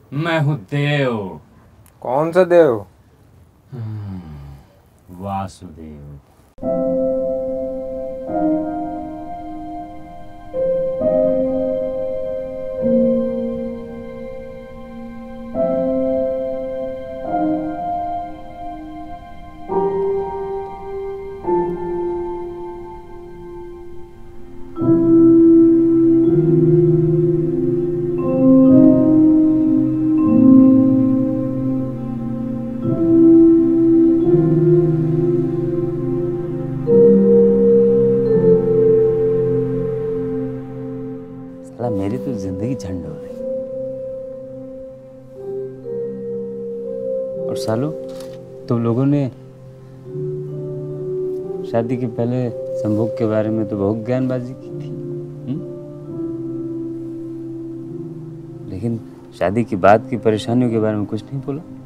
मैं हूँ देव। कौन सा देव? वासुदेव। मेरी तो जिंदगी झंड हो रही। और सालों तुम लोगों ने शादी के पहले संभोग के बारे में तो बहुत ज्ञानबाजी की थी, लेकिन शादी के बाद की परेशानियों के बारे में कुछ नहीं बोला।